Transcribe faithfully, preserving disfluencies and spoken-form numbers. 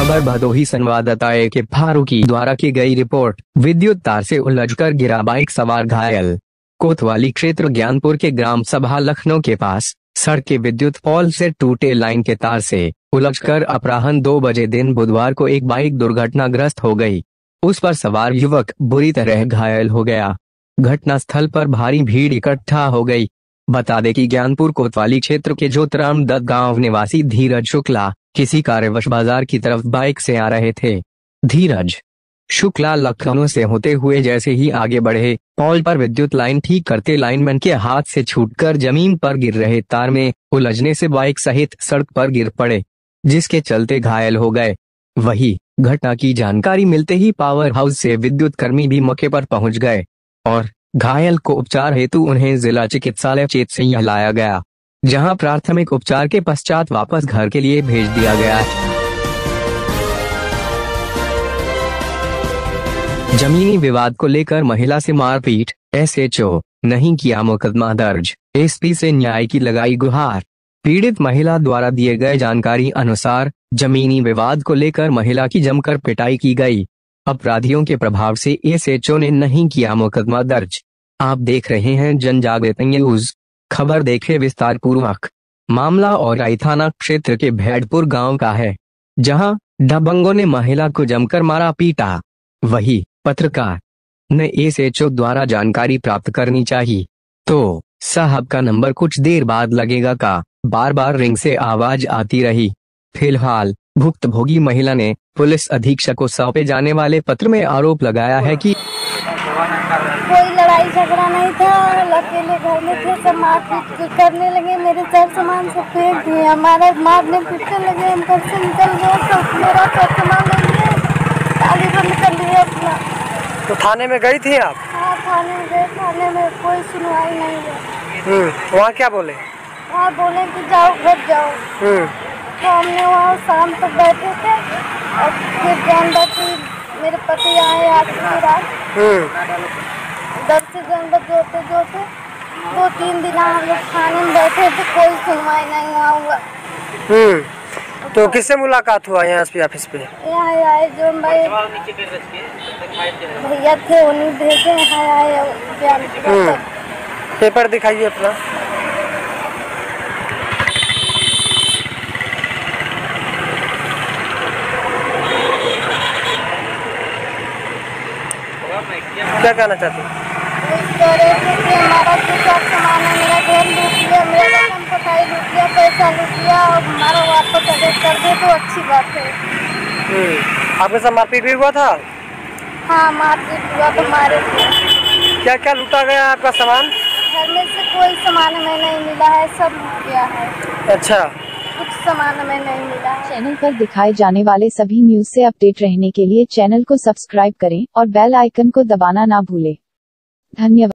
खबर भदोही संवाददाता ए के फारूकी द्वारा की गई रिपोर्ट। विद्युत तार से उलझकर गिरा बाइक सवार घायल। कोतवाली क्षेत्र ज्ञानपुर के ग्राम सभा लखनऊ के पास सड़क के विद्युत पोल से टूटे लाइन के तार से उलझकर अपराह्न दो बजे दिन बुधवार को एक बाइक दुर्घटनाग्रस्त हो गई। उस पर सवार युवक बुरी तरह घायल हो गया। घटनास्थल पर भारी भीड़ इकट्ठा हो गई। बता दें कि ज्ञानपुर कोतवाली क्षेत्र के ज्योतिराम दत्त गांव निवासी धीरज शुक्ला किसी कार्यवश बाजार की तरफ बाइक से आ रहे थे। धीरज शुक्ला लखनऊ से होते हुए जैसे ही आगे बढ़े, पोल पर विद्युत लाइन ठीक करते लाइनमैन के हाथ से छूटकर जमीन पर गिर रहे तार में उलझने से बाइक सहित सड़क पर गिर पड़े, जिसके चलते घायल हो गए। वही घटना की जानकारी मिलते ही पावर हाउस से विद्युत कर्मी भी मौके पर पहुंच गए और घायल को उपचार हेतु उन्हें जिला चिकित्सालय चेतसिया लाया गया, जहां प्राथमिक उपचार के पश्चात वापस घर के लिए भेज दिया गया। जमीनी विवाद को लेकर महिला से मारपीट, एसएचओ नहीं किया मुकदमा दर्ज, एसपी से न्याय की लगाई गुहार। पीड़ित महिला द्वारा दिए गए जानकारी अनुसार जमीनी विवाद को लेकर महिला की जमकर पिटाई की गई। अपराधियों के प्रभाव से एसएचओ ने नहीं किया मुकदमा दर्ज। आप देख रहे हैं जनजागृति न्यूज। खबर देखे विस्तार पूर्वक। मामला औराई थाना क्षेत्र के भैडपुर गांव का है, जहां दबंगों ने महिला को जमकर मारा पीटा। वही पत्रकार ने एसएचओ द्वारा जानकारी प्राप्त करनी चाहिए, तो साहब का नंबर कुछ देर बाद लगेगा का बार बार रिंग से आवाज आती रही। फिलहाल भुक्तभोगी महिला ने पुलिस अधीक्षक को सौंपे जाने वाले पत्र में आरोप लगाया है कि कोई लड़ाई झगड़ा नहीं था, अकेले घर में थे, सब मारपीट करने लगे, मेरे सर सामान सब फेंक दिए, हमारा मारने पीटने लगे, हम घर से निकल गए, सब मेरा सर सामान ले लिए, ताली बंद कर लिया अपना। तो थाने में गई थी आप? हाँ थाने में गए, थाने में कोई सुनवाई नहीं है। हम्म वहाँ क्या बोले? वहाँ बोले कि जाओ घर जाओ। हम्म तो हमने वहाँ शाम तक बैठे थे और फिर जानवर मेरे पति आए आखिरी रात। दस से जानवर जोते जोते दो तीन दिन हम लोग थाने में बैठे थे, कोई सुनवाई नहीं हुआ हुआ। हम्म तो किससे मुलाकात हुआ यहाँ एसपी ऑफिस पे? यहाँ आए जो भाई भैया थे उन्हीं भेजे, यहाँ आए। पेपर दिखाइए अपना। क्या कहना चाहते हैं? हमारा सब सामान है, मेरा घर लूट लिया, मेरा पटाई लूट लिया, पैसा लूट लिया और हमारा वापस अगर कर दे तो अच्छी बात है। आपके साथ मारपीट भी हुआ था? हाँ मारपीट हुआ तो मारे थे। क्या क्या लूटा गया आपका सामान? घर में से कोई सामान हमें नहीं मिला है, सब लूट गया है। अच्छा, कुछ सामान हमें नहीं मिला। चैनल पर दिखाए जाने वाले सभी न्यूज से अपडेट रहने के लिए चैनल को सब्सक्राइब करें और बेल आइकन को दबाना ना भूलें। धन्यवाद।